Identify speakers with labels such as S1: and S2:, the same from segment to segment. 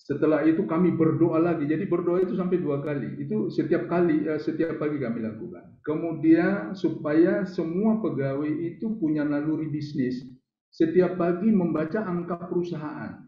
S1: Setelah itu kami berdoa lagi. Jadi berdoa itu sampai 2 kali. Itu setiap pagi kami lakukan. Kemudian supaya semua pegawai itu punya naluri bisnis. Setiap pagi membaca angka perusahaan.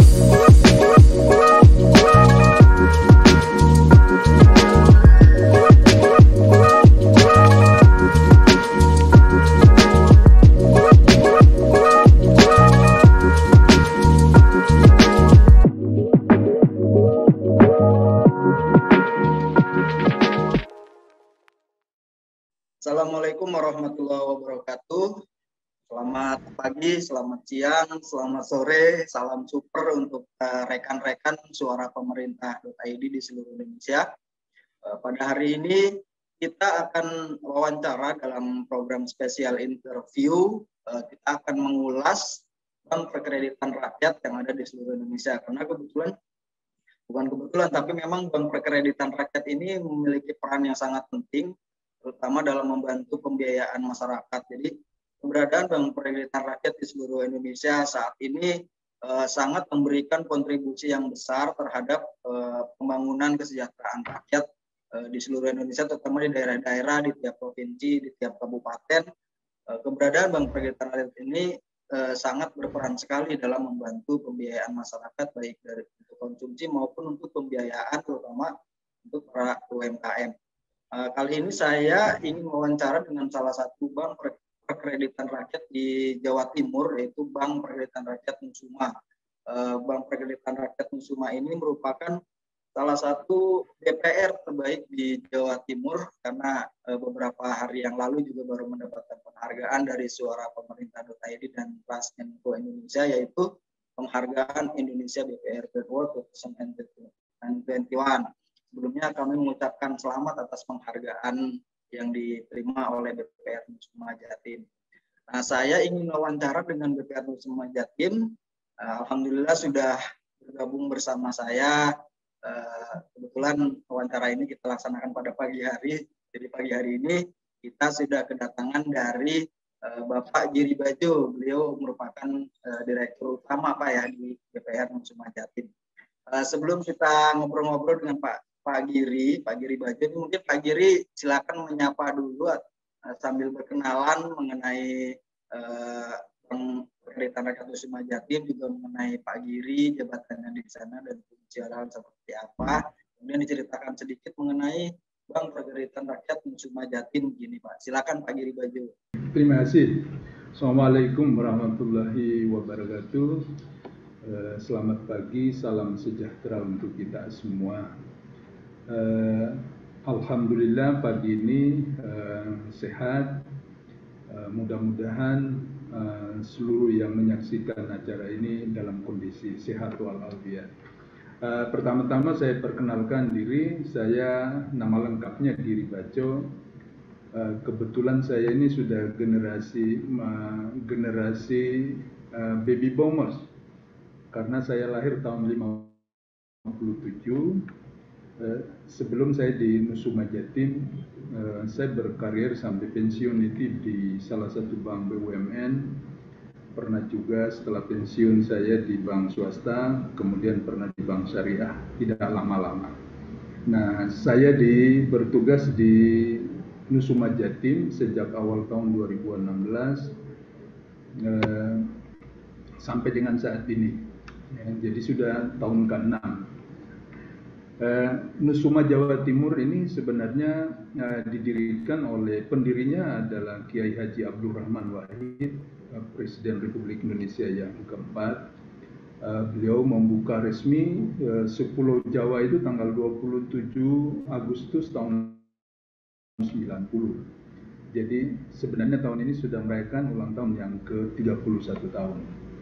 S2: Assalamualaikum warahmatullahi wabarakatuh. Selamat pagi, selamat siang, selamat sore, salam super untuk rekan-rekan suara pemerintah.id di seluruh Indonesia. Pada hari ini kita akan wawancara dalam program spesial interview. Kita akan mengulas Bank Perkreditan Rakyat yang ada di seluruh Indonesia. Karena bukan kebetulan, tapi memang Bank Perkreditan Rakyat ini memiliki peran yang sangat penting, terutama dalam membantu pembiayaan masyarakat. Jadi keberadaan Bank Perkreditan Rakyat di seluruh Indonesia saat ini sangat memberikan kontribusi yang besar terhadap pembangunan kesejahteraan rakyat di seluruh Indonesia, terutama di daerah-daerah, di tiap provinsi, di tiap kabupaten. Keberadaan Bank Perkreditan Rakyat ini sangat berperan sekali dalam membantu pembiayaan masyarakat, baik dari untuk konsumsi maupun untuk pembiayaan, terutama untuk para UMKM. Kali ini saya ingin mewawancara dengan salah satu bank perkreditan rakyat di Jawa Timur, yaitu Bank Perkreditan Rakyat Musuma. Bank Perkreditan Rakyat Musuma ini merupakan salah satu BPR terbaik di Jawa Timur, karena beberapa hari yang lalu juga baru mendapatkan penghargaan dari Suara Pemerintah.id dan Transmenko Indonesia, yaitu penghargaan Indonesia BPR Award 2021. Sebelumnya kami mengucapkan selamat atas penghargaan yang diterima oleh BPR Musuma Jatim. Nah, saya ingin wawancara dengan BPR Musuma Jatim. Alhamdulillah sudah bergabung bersama saya. Kebetulan wawancara ini kita laksanakan pada pagi hari. Jadi pagi hari ini kita sudah kedatangan dari Bapak Giri Bajo. Beliau merupakan direktur utama di BPR Musuma Jatim. Sebelum kita ngobrol-ngobrol dengan Pak Giri Bajo, mungkin Pak Giri silakan menyapa dulu sambil berkenalan mengenai Bank Perkreditan Rakyat Musuma Jatim, juga mengenai Pak Giri, jabatannya di sana dan fungsional seperti apa. Kemudian diceritakan sedikit mengenai Bank Perkreditan Rakyat Musuma Jatim. Gini Pak, silakan Pak Giri Bajo.
S1: Terima kasih. Assalamualaikum warahmatullahi wabarakatuh. Selamat pagi, salam sejahtera untuk kita semua. Alhamdulillah pagi ini sehat. Mudah-mudahan seluruh yang menyaksikan acara ini dalam kondisi sehat walafiat. Pertama-tama saya perkenalkan diri, saya nama lengkapnya Giri Bajo. Kebetulan saya ini sudah generasi baby boomers, karena saya lahir tahun 57. Sebelum saya di Musuma Jatim, saya berkarir sampai pensiun itu di salah satu bank BUMN. Pernah juga setelah pensiun saya di bank swasta, kemudian pernah di bank syariah, tidak lama-lama. Nah, saya bertugas di Musuma Jatim sejak awal tahun 2016 sampai dengan saat ini. Jadi sudah tahun ke-6. Musuma Jawa Timur ini sebenarnya didirikan oleh pendirinya adalah Kiai Haji Abdul Rahman Wahid, Presiden Republik Indonesia yang keempat. Beliau membuka resmi Pulau Jawa itu tanggal 27 Agustus tahun 90. Jadi sebenarnya tahun ini sudah merayakan ulang tahun yang ke-31 tahun.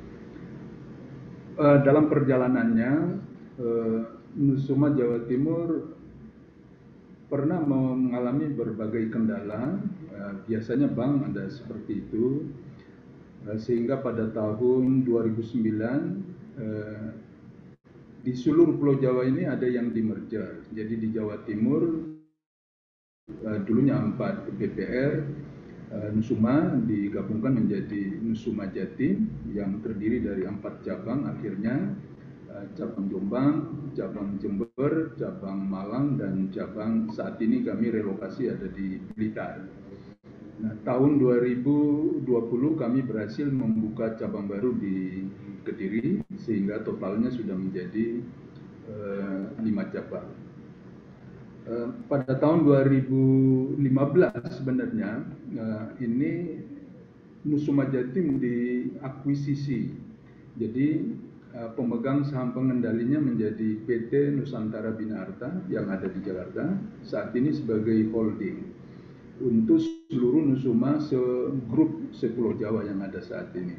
S1: Dalam perjalanannya, Musuma Jawa Timur pernah mengalami berbagai kendala. Biasanya bank ada seperti itu, sehingga pada tahun 2009 di seluruh Pulau Jawa ini ada yang di-merger. Jadi di Jawa Timur dulunya 4 BPR, Musuma digabungkan menjadi Musuma Jatim yang terdiri dari 4 cabang. Akhirnya cabang Jombang, cabang Jember, cabang Malang, dan cabang saat ini kami relokasi ada di Blitar. Nah, tahun 2020 kami berhasil membuka cabang baru di Kediri sehingga totalnya sudah menjadi 5 cabang. Pada tahun 2015 sebenarnya ini Nusuma Jatim diakuisisi. Jadi pemegang saham pengendalinya menjadi PT Nusantara Bina Arta yang ada di Jakarta saat ini sebagai holding untuk seluruh Nusuma segrup sepulau Jawa yang ada saat ini.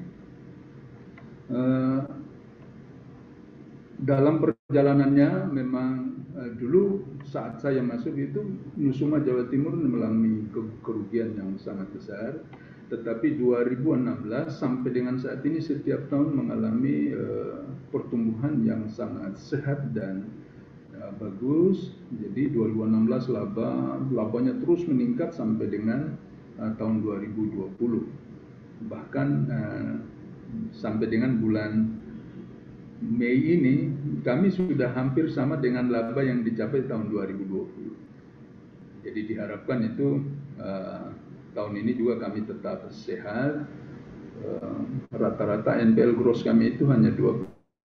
S1: Dalam perjalanannya memang dulu saat saya masuk itu Nusuma Jawa Timur mengalami kerugian yang sangat besar, tetapi 2016 sampai dengan saat ini setiap tahun mengalami pertumbuhan yang sangat sehat dan bagus. Jadi 2016 labanya terus meningkat sampai dengan tahun 2020. Bahkan sampai dengan bulan Mei ini kami sudah hampir sama dengan laba yang dicapai tahun 2020. Jadi diharapkan itu tahun ini juga kami tetap sehat. Rata-rata NPL gross kami itu hanya 2%.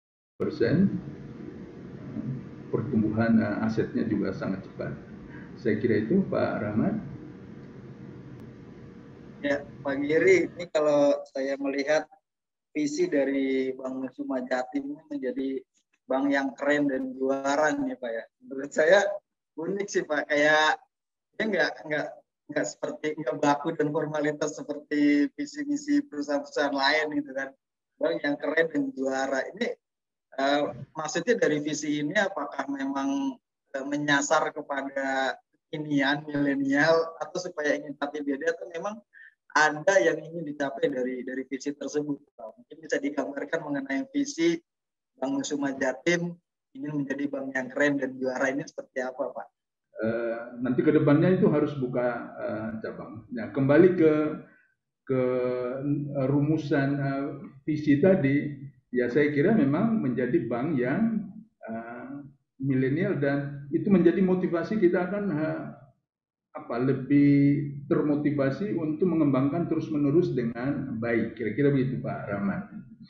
S1: Pertumbuhan asetnya juga sangat cepat. Saya kira itu Pak Rahmat.
S2: Ya, Pak Giri, ini kalau saya melihat visi dari Bank Nusuma Jatim ini menjadi bank yang keren dan juara nih Pak ya. Menurut saya unik sih Pak, kayak dia nggak seperti nggak baku dan formalitas seperti visi misi perusahaan-perusahaan lain gitu kan. Bank yang keren dan juara. Ini maksudnya dari visi ini apakah memang menyasar kepada inian milenial atau supaya ingin tampil beda atau memang ada yang ingin dicapai dari visi tersebut? Mungkin bisa digambarkan mengenai visi Bank Nusuma Jatim ingin menjadi bank yang keren dan juara ini seperti apa, Pak?
S1: Nanti ke depannya itu harus buka cabang. Nah, kembali ke rumusan visi tadi, ya saya kira memang menjadi bank yang milenial dan itu menjadi motivasi kita akan lebih termotivasi untuk mengembangkan terus-menerus dengan baik. Kira-kira begitu Pak Rahmat.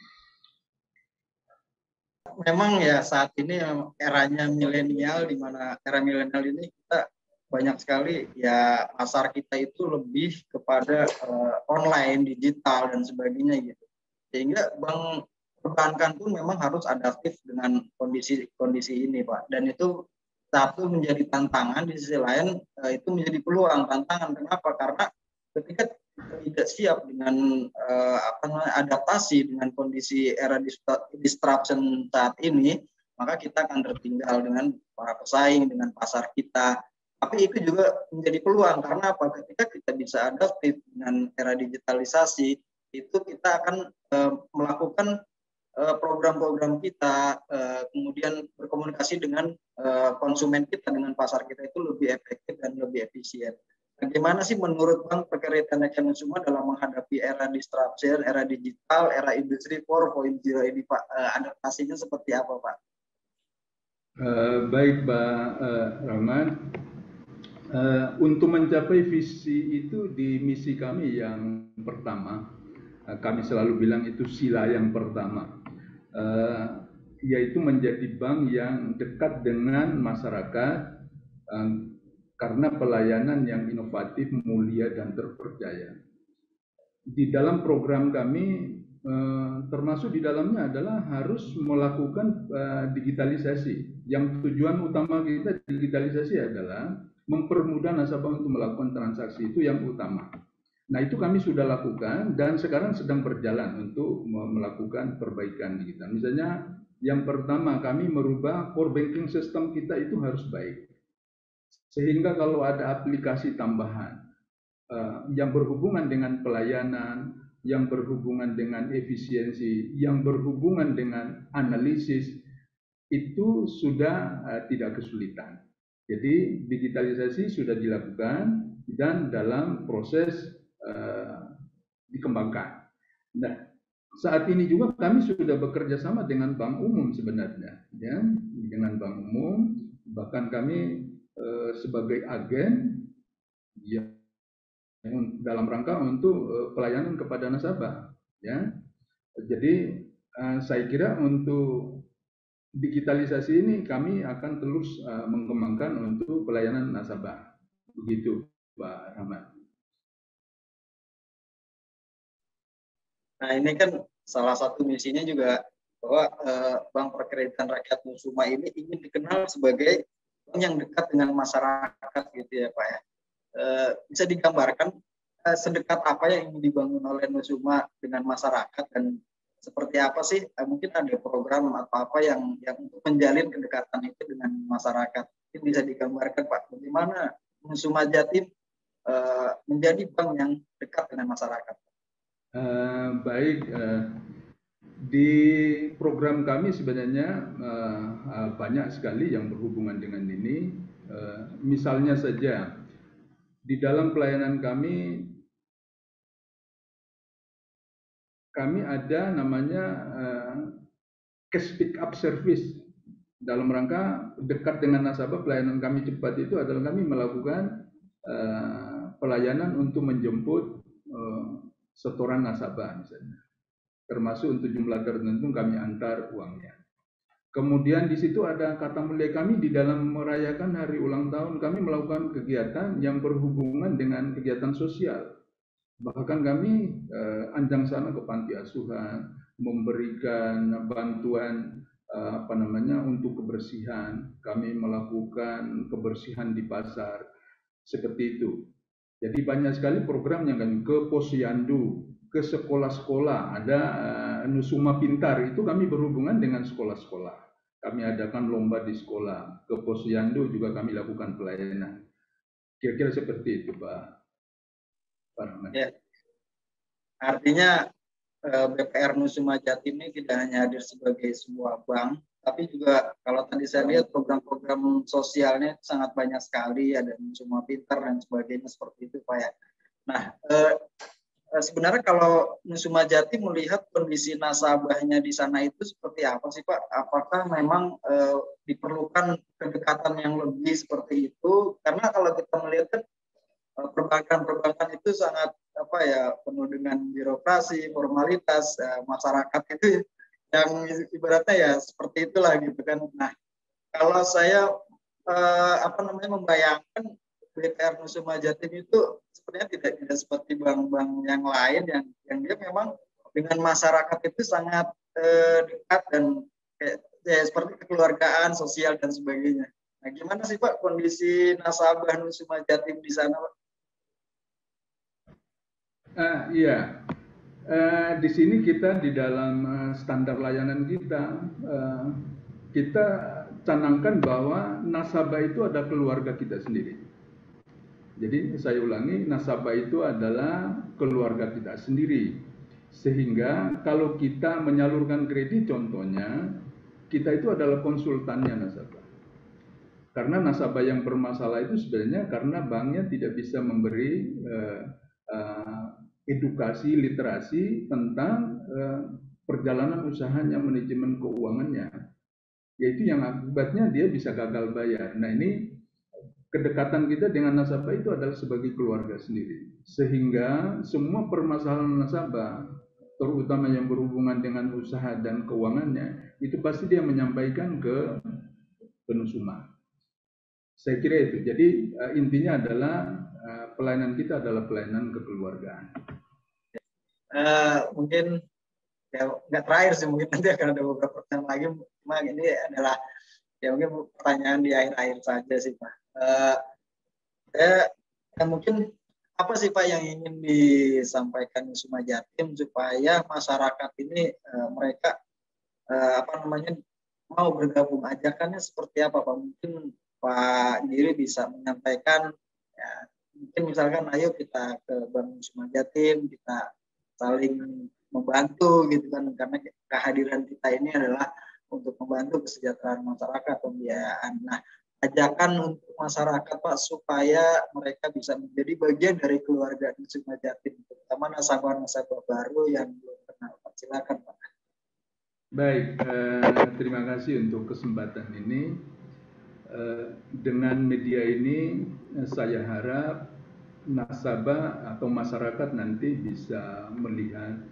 S2: Memang ya saat ini eranya milenial, di mana era milenial ini kita banyak sekali ya pasar kita itu lebih kepada online, digital dan sebagainya gitu. Sehingga bank perbankan pun memang harus adaptif dengan kondisi ini Pak. Dan itu satu menjadi tantangan, di sisi lain itu menjadi peluang. Tantangan kenapa? Karena ketika tidak siap dengan adaptasi dengan kondisi era disruption saat ini, maka kita akan tertinggal dengan para pesaing, dengan pasar kita. Tapi itu juga menjadi peluang karena apa? Ketika kita bisa adaptif dengan era digitalisasi, itu kita akan melakukan program-program kita, kemudian berkomunikasi dengan konsumen kita, dengan pasar kita itu lebih efektif dan lebih efisien. Bagaimana sih menurut Bang Perkiraan Nusuma dalam menghadapi era disruption, era digital, era industri 4.0 ini Pak? Adaptasinya seperti apa Pak?
S1: Baik Pak Rahmat. Untuk mencapai visi itu di misi kami yang pertama, kami selalu bilang itu sila yang pertama, yaitu menjadi bank yang dekat dengan masyarakat karena pelayanan yang inovatif, mulia, dan terpercaya. Di dalam program kami termasuk di dalamnya adalah harus melakukan digitalisasi. Yang tujuan utama kita digitalisasi adalah mempermudah nasabah untuk melakukan transaksi, itu yang utama. Nah, itu kami sudah lakukan dan sekarang sedang berjalan untuk melakukan perbaikan digital. Misalnya yang pertama kami merubah core banking system kita itu harus baik. Sehingga kalau ada aplikasi tambahan yang berhubungan dengan pelayanan, yang berhubungan dengan efisiensi, yang berhubungan dengan analisis, itu sudah tidak kesulitan. Jadi digitalisasi sudah dilakukan dan dalam proses dikembangkan. Nah, saat ini juga kami sudah bekerja sama dengan bank umum sebenarnya, ya, dengan bank umum, bahkan kami sebagai agen yang dalam rangka untuk pelayanan kepada nasabah, ya. Jadi saya kira untuk digitalisasi ini kami akan terus mengembangkan untuk pelayanan nasabah, begitu Pak Rahmat.
S2: Nah, ini kan salah satu misinya juga bahwa Bank Perkreditan Rakyat Nusuma ini ingin dikenal sebagai bank yang dekat dengan masyarakat gitu ya Pak ya. Bisa digambarkan sedekat apa yang ingin dibangun oleh Nusuma dengan masyarakat dan seperti apa sih mungkin ada program atau apa yang untuk menjalin kedekatan itu dengan masyarakat. Ini bisa digambarkan Pak, bagaimana Nusuma Jatim menjadi bank yang dekat dengan masyarakat.
S1: Baik, di program kami sebenarnya banyak sekali yang berhubungan dengan ini. Misalnya saja, di dalam pelayanan kami ada namanya cash pick up service. Dalam rangka dekat dengan nasabah, pelayanan kami cepat itu adalah kami melakukan pelayanan untuk menjemput setoran nasabah misalnya, termasuk untuk jumlah tertentu kami antar uangnya. Kemudian di situ ada kata mulia kami di dalam merayakan hari ulang tahun, kami melakukan kegiatan yang berhubungan dengan kegiatan sosial. Bahkan kami anjang sana ke panti asuhan, memberikan bantuan untuk kebersihan. Kami melakukan kebersihan di pasar seperti itu. Jadi banyak sekali program yang kami ke posyandu, ke sekolah-sekolah, ada Nusuma Pintar, itu kami berhubungan dengan sekolah-sekolah. Kami adakan lomba di sekolah, ke posyandu juga kami lakukan pelayanan. Kira-kira seperti itu, Pak Rahmat.
S2: Ya. Artinya BPR Nusuma Jatim ini tidak hanya hadir sebagai sebuah bank, tapi juga kalau tadi saya lihat program-program sosialnya sangat banyak sekali, ada Nusuma Pintar dan sebagainya seperti itu Pak ya. Nah, sebenarnya kalau Nusuma Jatim melihat kondisi nasabahnya di sana itu seperti apa sih Pak? Apakah memang diperlukan kedekatan yang lebih seperti itu? Karena kalau kita melihat perbankan itu sangat penuh dengan birokrasi, formalitas, masyarakat itu yang ibaratnya ya seperti itulah gitu kan. Nah, kalau saya membayangkan BPR Nusuma Jatim itu sebenarnya tidak seperti bank-bank yang lain yang dia memang dengan masyarakat itu sangat dekat dan seperti kekeluargaan, sosial dan sebagainya. Nah, gimana sih Pak kondisi nasabah Nusuma Jatim di sana Pak?
S1: Iya, di sini kita di dalam standar layanan kita canangkan bahwa nasabah itu ada keluarga kita sendiri. Jadi saya ulangi, nasabah itu adalah keluarga kita sendiri. Sehingga kalau kita menyalurkan kredit contohnya, kita itu adalah konsultannya nasabah. Karena nasabah yang bermasalah itu sebenarnya karena banknya tidak bisa memberi edukasi, literasi tentang perjalanan usahanya, manajemen keuangannya. Yaitu yang akibatnya dia bisa gagal bayar. Nah, ini kedekatan kita dengan nasabah itu adalah sebagai keluarga sendiri. Sehingga semua permasalahan nasabah, terutama yang berhubungan dengan usaha dan keuangannya, itu pasti dia menyampaikan ke Nusuma. Saya kira itu. Jadi intinya adalah pelayanan kita adalah pelayanan kekeluargaan.
S2: Mungkin ya nggak terakhir sih, mungkin nanti akan ada beberapa pertanyaan lagi. Cuma ini adalah ya mungkin pertanyaan di akhir-akhir saja sih Pak. Mungkin apa sih Pak yang ingin disampaikan Nusuma Jatim supaya masyarakat ini mereka mau bergabung, ajakannya seperti apa Pak? Mungkin Pak Giri bisa menyampaikan ya, mungkin misalkan ayo kita ke Bank Nusuma Jatim, kita saling membantu gitu kan, karena kehadiran kita ini adalah untuk membantu kesejahteraan masyarakat, pembiayaan. Nah, ajakan untuk masyarakat Pak supaya mereka bisa menjadi bagian dari keluarga Nusuma Jatim, terutama nasabah-nasabah baru yang belum kenal Pak. Silakan Pak.
S1: Baik, terima kasih untuk kesempatan ini. Dengan media ini saya harap nasabah atau masyarakat nanti bisa melihat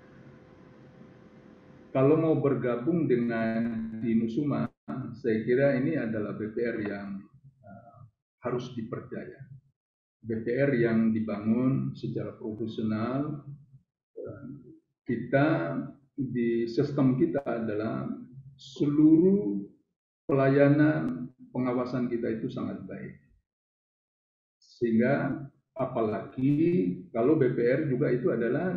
S1: kalau mau bergabung dengan Inusuma, saya kira ini adalah BPR yang harus dipercaya. BPR yang dibangun secara profesional. Kita di sistem kita adalah seluruh pelayanan pengawasan kita itu sangat baik. Sehingga apalagi kalau BPR juga itu adalah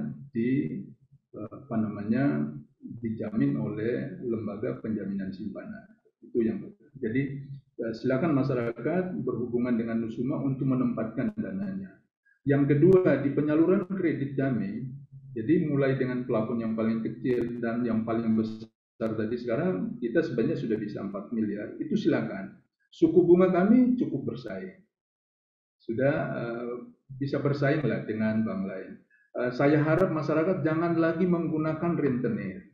S1: dijamin oleh lembaga penjaminan simpanan. Itu yang jadi silakan masyarakat berhubungan dengan Nusuma untuk menempatkan dananya. Yang kedua, di penyaluran kredit kami, jadi mulai dengan plafon yang paling kecil dan yang paling besar tadi, sekarang kita sebenarnya sudah bisa 4 miliar. Itu silakan. Suku bunga kami cukup bersaing. Sudah bisa bersaing lah dengan bank lain. Saya harap masyarakat jangan lagi menggunakan rentenir.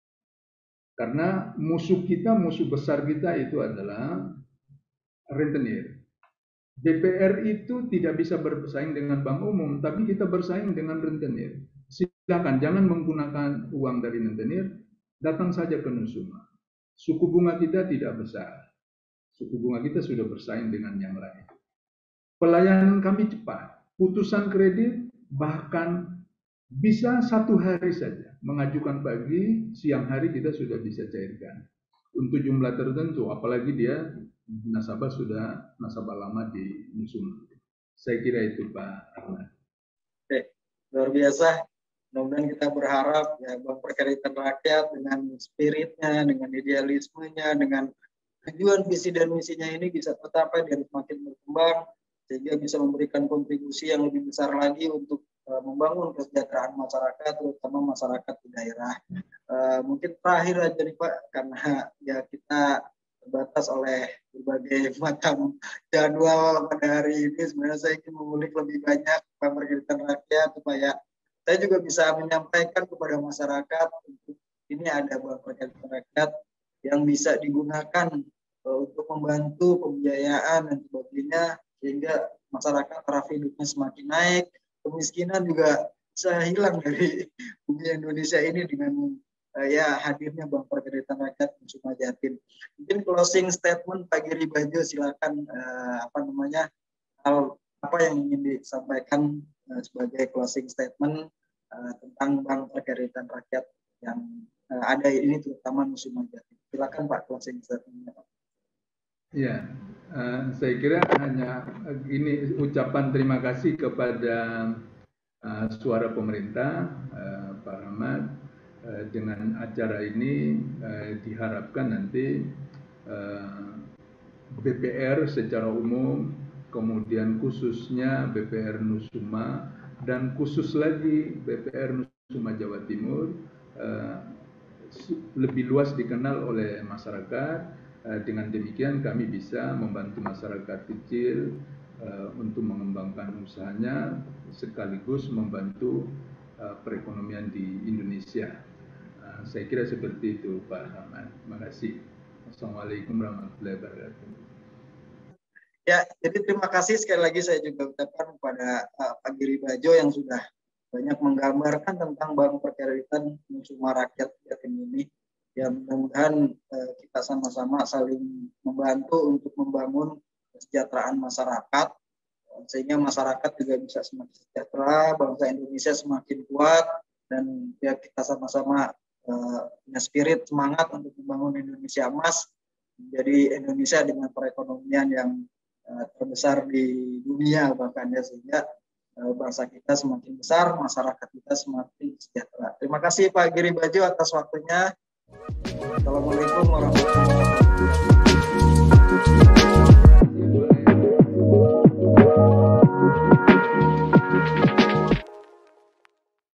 S1: Karena musuh besar kita itu adalah rentenir. BPR itu tidak bisa bersaing dengan bank umum, tapi kita bersaing dengan rentenir. Silakan, jangan menggunakan uang dari rentenir, datang saja ke Nusuma. Suku bunga kita tidak besar. Suku bunga kita sudah bersaing dengan yang lain. Pelayanan kami cepat. Putusan kredit bahkan bisa 1 hari saja. Mengajukan pagi, siang hari kita sudah bisa cairkan. Untuk jumlah tertentu, apalagi dia nasabah lama di Nusuma. Saya kira itu Pak Ahmad.
S2: Oke, luar biasa. Mudah-mudahan kita berharap ya Bank Perkreditan Rakyat dengan spiritnya, dengan idealismenya, dengan tujuan visi dan misinya ini bisa tercapai dan semakin berkembang sehingga bisa memberikan kontribusi yang lebih besar lagi untuk membangun kesejahteraan masyarakat, terutama masyarakat di daerah. Mungkin terakhir aja nih Pak, karena ya kita terbatas oleh berbagai macam jadwal pada hari ini. Sebenarnya saya ingin mengulik lebih banyak Bank Perkreditan Rakyat supaya saya juga bisa menyampaikan kepada masyarakat untuk ini ada Bank Perkreditan Rakyat yang bisa digunakan untuk membantu pembiayaan dan sebagainya sehingga masyarakat taraf hidupnya semakin naik, kemiskinan juga bisa hilang dari bumi Indonesia ini dengan ya hadirnya Bank Perkreditan Rakyat Nusuma Jatim. Mungkin closing statement Pak Giri Bajo, silakan hal apa yang ingin disampaikan sebagai closing statement tentang Bank Perkreditan Rakyat yang ada ini terutama Nusuma Jatim. Silakan Pak closing statement-nya Pak.
S1: Ya, saya kira hanya ini ucapan terima kasih kepada suara pemerintah Pak Ahmad. Dengan acara ini diharapkan nanti BPR secara umum, kemudian khususnya BPR Nusuma dan khusus lagi BPR Nusuma Jawa Timur lebih luas dikenal oleh masyarakat. Dengan demikian kami bisa membantu masyarakat kecil untuk mengembangkan usahanya sekaligus membantu perekonomian di Indonesia. Saya kira seperti itu Pak Ahmad. Terima kasih. Assalamualaikum warahmatullahi wabarakatuh.
S2: Ya, jadi terima kasih sekali lagi saya juga ucapkan kepada Pak Giri Bajo yang sudah banyak menggambarkan tentang Bank Perkreditan Nusuma Rakyat Jatim ini. Ya, mudah-mudahan kita sama-sama saling membantu untuk membangun kesejahteraan masyarakat sehingga masyarakat juga bisa semakin sejahtera, bangsa Indonesia semakin kuat dan ya kita sama-sama punya spirit semangat untuk membangun Indonesia emas menjadi Indonesia dengan perekonomian yang terbesar di dunia bahkan ya sehingga bangsa kita semakin besar, masyarakat kita semakin sejahtera. Terima kasih Pak Giri Bajo atas waktunya. Assalamualaikum warahmatullahi wabarakatuh.